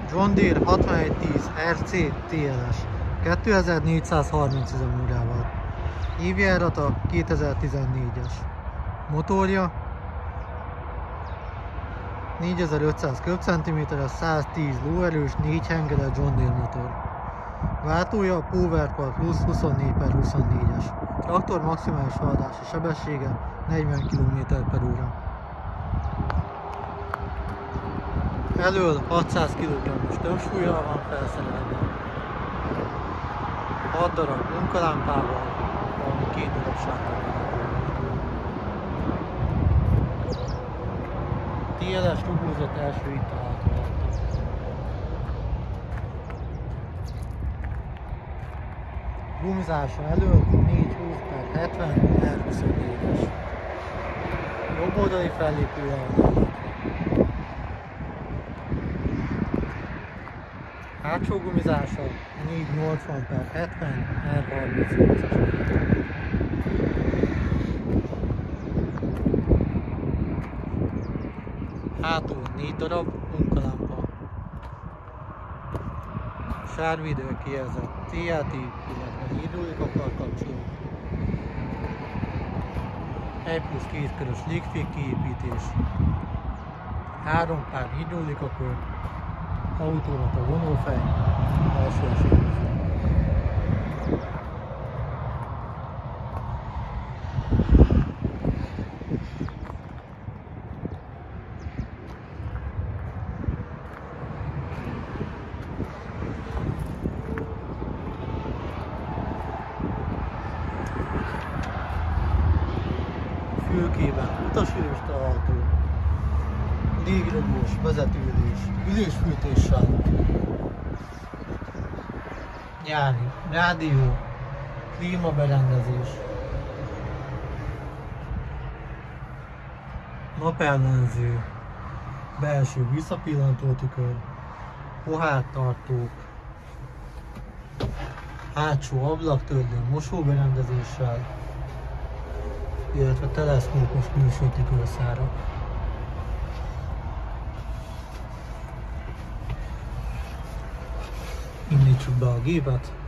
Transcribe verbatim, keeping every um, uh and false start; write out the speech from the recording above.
John Deere hatvanegy tíz er cé té el es kétezer-négyszázharminc üzemórával. Évjárata kétezer-tizennégyes. Motorja négyezer-ötszáz köbcentiméteres, száztíz lóerős, négy hengeres John Deere motor. Váltója PowerPal Plus huszonnégy per huszonnégyes. Traktor maximális haladási sebessége negyven kilométer per óra. Elől hatszáz kilogrammos többsúllyal van felszerelve. hat darab munkalámpával, valamint két darab sátorral. té el es rugózott első itt található alatt. Gumizása elől négyszázhúsz per hetven er huszonnégyes. Jobb oldali fellépője van. Hátsó gumizása négyszáznyolcvan per hetven er harmincnyolcas. Hátul négy darab munkalámpa. Sárvédő kijelzett té el té, illetve hidrolika karkapcsoló. egy plusz két körös légfék kiépítés. Három pár hidrolika kör. Automata vonófej, alsó eséllyel. Fülkében utasülés található, légrugós vezetőülés, ülésfűtéssel, nyári rádió, klímaberendezés, napellenző, belső visszapillantó tükör, pohártartók, hátsó ablaktörlő mosóberendezéssel, illetve teleszkópos külső tükörszárak. Indítsuk be a gépet.